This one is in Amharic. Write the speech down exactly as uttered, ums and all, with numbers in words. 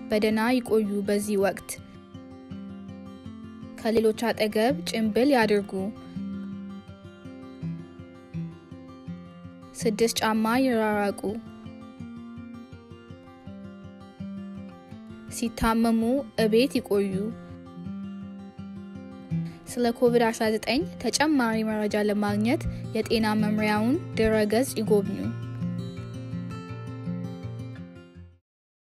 በደህና ይቆዩ በዚህ ወቅት ከሌሎች አጠገብ ጭንብል ያድርጉ ስድስት ጫማ ይራራቁ ሲታመሙ እቤት ይቆዩ ስለ ኮቪድ አስራ ዘጠኝ ተጨማሪ መረጃ ለማግኘት የጤና መምሪያውን ድረገጽ ይጎብኙ